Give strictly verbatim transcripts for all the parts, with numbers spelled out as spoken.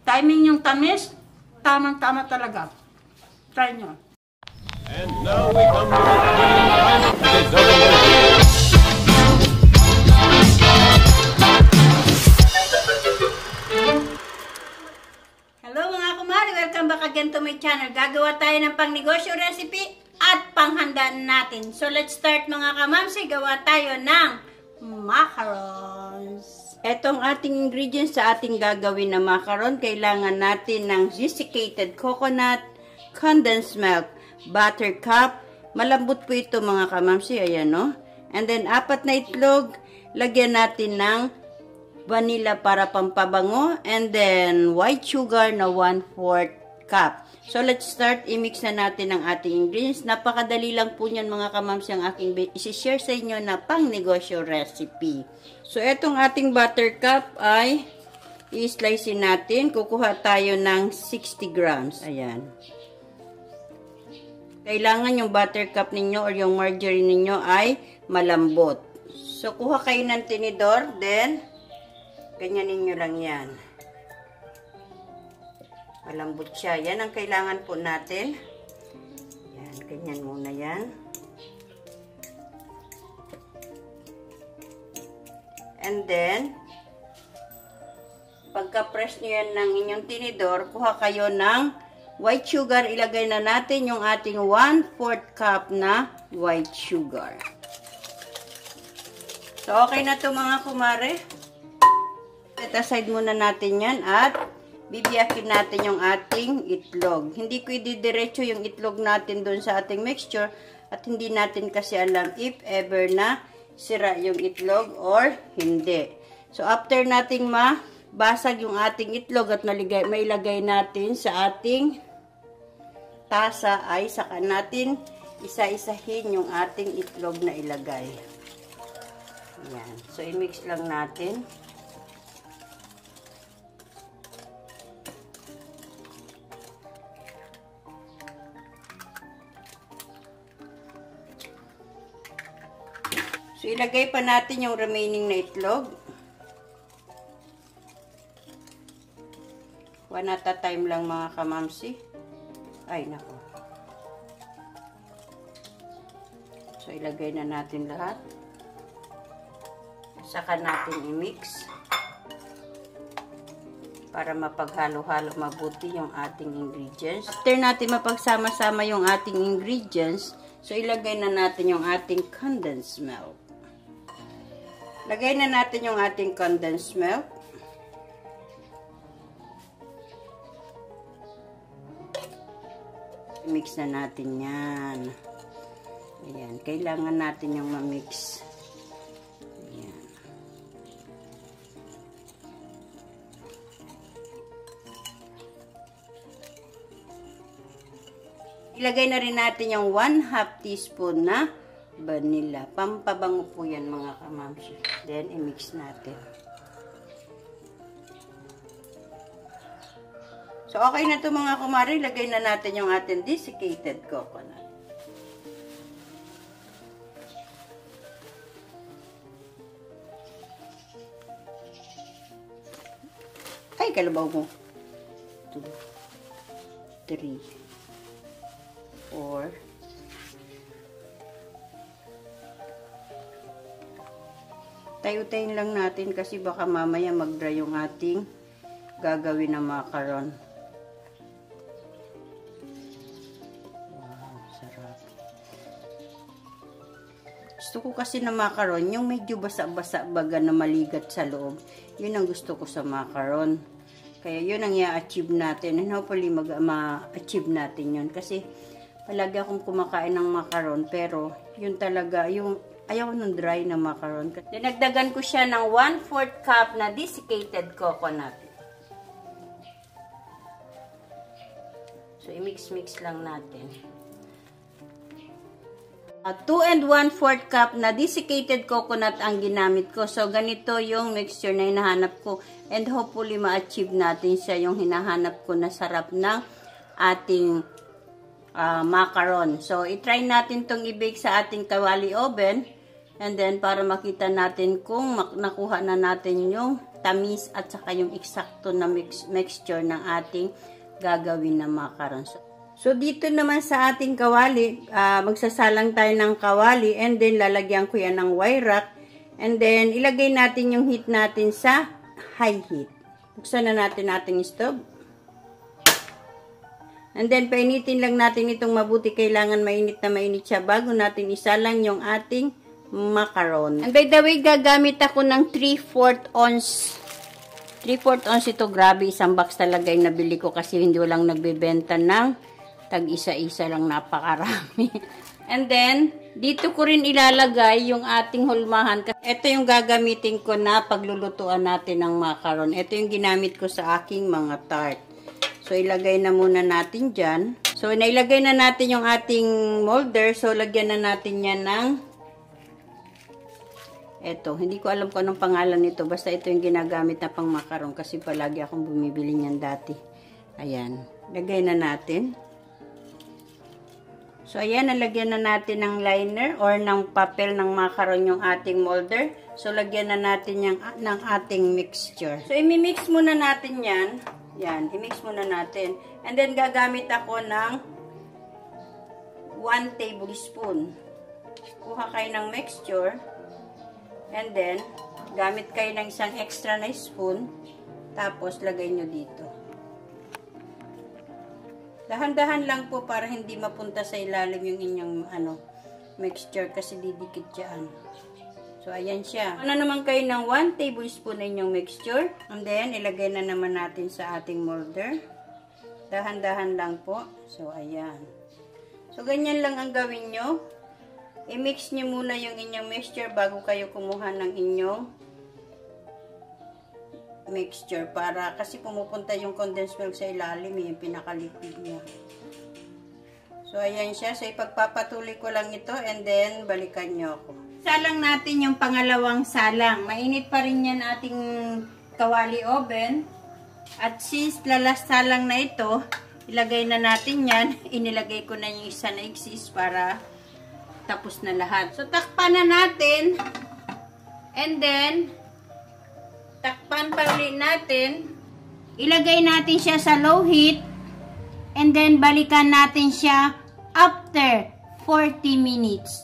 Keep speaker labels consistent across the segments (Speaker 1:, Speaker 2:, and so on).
Speaker 1: timing yung tamis, tamang-tama talaga. Try nyo.
Speaker 2: And now we come to the double.
Speaker 1: Hello mga kumari, welcome back again to my channel. Gagawa tayo ng pangnegosyo recipe at panghandaan natin. So let's start mga kamamsi, gawa tayo ng macarons. Etong ating ingredients sa ating gagawin na macaron, kailangan natin ng desiccated coconut, condensed milk, buttercup, malambot po ito mga kamamsi, ayan no. And then apat na itlog, lagyan natin ng vanilla para pampabango, and then white sugar na one fourth cup. So let's start, i-mix na natin ang ating ingredients. Napakadali lang po niyan mga kamamsi ang aking isi-share sa inyo na pang-negosyo recipe. So etong ating buttercup ay i-slice natin. Kukuha tayo ng sixty grams. Ayan. Kailangan yung buttercup ninyo or yung margarine ninyo ay malambot. So kuha kayo ng tinidor, then ganyanin nyo lang yan. Malambot siya. Yan ang kailangan po natin. Yan, ganyan muna yan. And then, pagka-press nyo yan ng inyong tinidor, kuha kayo ng white sugar. Ilagay na natin yung ating one fourth cup na white sugar. So, okay na to mga kumare. Set aside muna natin yan at bibiyakin natin yung ating itlog. Hindi ko ididiretso yung itlog natin doon sa ating mixture at hindi natin kasi alam if ever na sira yung itlog or hindi. So, after nating mabasag yung ating itlog at naligay, mailagay natin sa ating tasa ay saka natin isa-isahin yung ating itlog na ilagay. Ayan. So, i-mix lang natin. So, ilagay pa natin yung remaining na itlog. One at a time lang mga kamamsi. Ay, nako. So, ilagay na natin lahat. Saka natin i-mix. Para mapaghalo-halo mabuti yung ating ingredients. After natin mapagsama-sama yung ating ingredients, so, ilagay na natin yung ating condensed milk. Lagay na natin yung ating condensed milk. I-mix na natin yan. Ayan. Kailangan natin yung ma-mix. Ayan. Ilagay na rin natin yung one half teaspoon na vanilla. Pampabango po yan mga kamamsi. Then, i-mix natin. So, okay na to mga kumari. Lagay na natin yung ating desiccated coconut. Ay, kalabaw mo. two, three, four, tayo-tayin lang natin kasi baka mamaya mag-dry yung ating gagawin na macaron. Wow, sarap. Gusto ko kasi na macaron, yung medyo basa-basa baga na maligat sa loob. Yun ang gusto ko sa macaron. Kaya yun ang i-achieve natin. And hopefully ma-achieve natin yun. Kasi palagi akong kumakain ng macaron. Pero yun talaga, yung ayaw ng dry na macaron. Dinagdagan ko siya ng one fourth cup na desiccated coconut. So, i-mix-mix lang natin. Uh, two and one fourth cup na desiccated coconut ang ginamit ko. So, ganito yung mixture na hinahanap ko. And hopefully, ma-achieve natin siya yung hinahanap ko na sarap ng ating uh, macaron. So, i-try natin tong i-bake sa ating kawali oven. And then, para makita natin kung nakuha na natin yung tamis at saka yung eksakto na mix, mixture ng ating gagawin na macaron. So, so dito naman sa ating kawali, uh, magsasalang tayo ng kawali and then lalagyan ko yan ng wire rack and then ilagay natin yung heat natin sa high heat. Buksan na natin ating stove. And then, painitin lang natin itong mabuti. Kailangan mainit na mainit siya bago natin isalang yung ating macaron. And by the way, gagamit ako ng three fourths ounce. three fourths ounce ito. Grabe, isang box talaga yung nabili ko kasi hindi walang nagbebenta ng tag-isa-isa lang, napakarami. And then, dito ko rin ilalagay yung ating hulmahan. Ito yung gagamitin ko na paglulutuan natin ng macaron. Ito yung ginamit ko sa aking mga tart. So, ilagay na muna natin dyan. So, nailagay na natin yung ating molder. So, lagyan na natin yan ng eto. Hindi ko alam kung anong pangalan nito. Basta ito yung ginagamit na pang macaron kasi palagi akong bumibili niyan dati. Ayan. Lagay na natin. So, ayan. Nalagyan na natin ng liner or ng papel ng macaron yung ating molder. So, lagyan na natin yung, ng ating mixture. So, imimix muna natin yan. Yan, i-mix muna natin. And then, gagamit ako ng one tablespoon. Kuha kayo ng mixture. And then, gamit kayo ng isang extra na spoon. Tapos, lagay nyo dito. Dahan-dahan lang po para hindi mapunta sa ilalim yung inyong ano, mixture kasi didikit dyan. So, ayan siya. Ano naman kayo ng one tablespoon na inyong mixture. And then, ilagay na naman natin sa ating molder. Dahan-dahan lang po. So, ayan. So, ganyan lang ang gawin nyo. I-mix nyo muna yung inyong mixture bago kayo kumuha ng inyong mixture. Para, kasi pumupunta yung condensed milk sa ilalim. Yung pinakaliquid niya. So, ayan siya. So, ipagpapatuloy ko lang ito and then, balikan nyo ako. Salang natin yung pangalawang salang. Mainit pa rin yan ating kawali oven. At since lalas salang na ito, ilagay na natin yan. Inilagay ko na yung isa na exist para tapos na lahat. So, takpan na natin. And then, takpan pa ulit natin. Ilagay natin siya sa low heat. And then, balikan natin siya after forty minutes.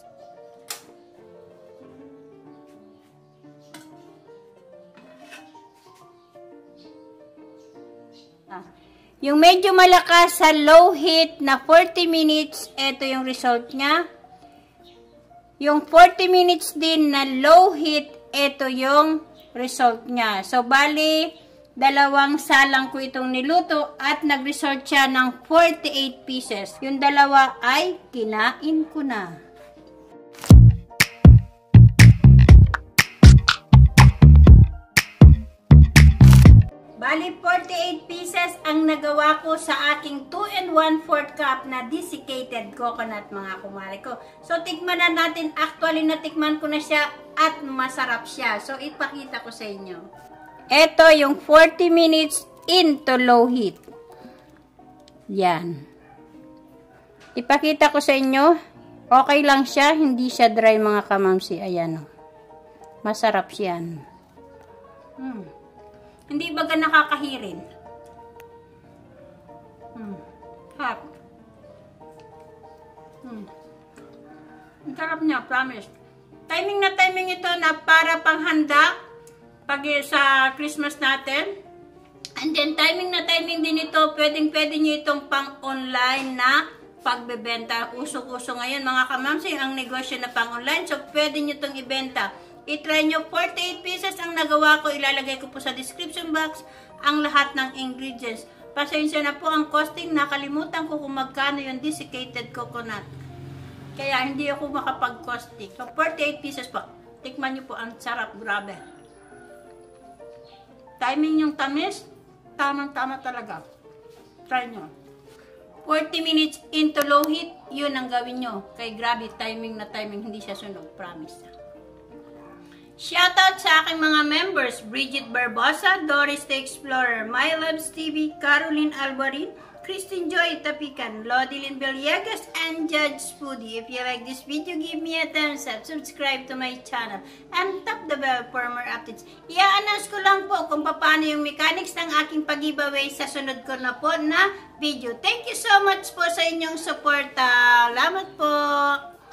Speaker 1: Yung medyo malakas sa low heat na forty minutes, ito yung result niya. Yung forty minutes din na low heat, ito yung result niya. So, bali, dalawang salang ko itong niluto at nag-result siya ng forty-eight pieces. Yung dalawa ay kinain ko na. Bali, forty-eight pieces ang nagawa ko sa aking two and one fourth cup na desiccated coconut, mga kumare ko. So, tikman na natin. Actually, natikman ko na siya at masarap siya. So, ipakita ko sa inyo. Ito yung forty minutes into low heat. Yan. Ipakita ko sa inyo. Okay lang siya. Hindi siya dry, mga kamamsi. Ayan. Masarap siyan. Hmm. Hindi baga nakakahirin. Hmm. Hot. Hmm. Ang sarap niya, promise. Timing na timing ito na para panghanda pag sa Christmas natin. And then, timing na timing din ito, pwedeng-pwede nyo itong pang-online na pagbebenta. Usok-uso ngayon, mga kamamsi, ang negosyo na pang-online. So, pwede nyo itong ibenta. I-try nyo. Forty-eight pieces ang nagawa ko. Ilalagay ko po sa description box ang lahat ng ingredients. Pasensya na po ang costing. Nakalimutan ko kung magkano yung desiccated coconut. Kaya hindi ako makapag-costing. So, forty-eight pieces po. Tikman nyo po. Ang sarap. Grabe. Timing yung tamis. Tamang-tama talaga. Try nyo. forty minutes into low heat. Yun ang gawin nyo. Kay grabe, timing na timing. Hindi siya sunog. Promise. Shoutout sa aking mga members, Bridget Barbosa, Doris the Explorer, My Loves T V, Caroline Alvarin, Christine Joy Tapican, Lodilyn Villegas, and Judge Spoody. If you like this video, give me a thumbs up, subscribe to my channel, and tap the bell for more updates. I-announce ko lang po kung paano yung mechanics ng aking pag-giveaway sa sunod ko na po na video. Thank you so much po sa inyong support. Salamat po!